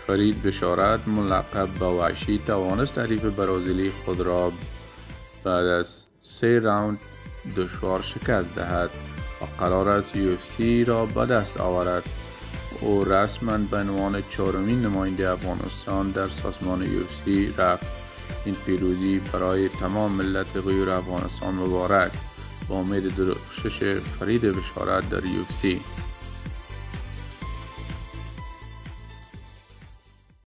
فرید بشارت ملقب به وحشی توانست حریف برازیلی خود را بعد از 3 راند دشوار شکست دهد و قرار است UFC را به دست آورد. او رسما به عنوان 4مین نماینده افغانستان در سازمان UFC رفت. این پیروزی برای تمام ملت غیور افغانستان مبارک. با امید درخشش فرید بشارت در UFC.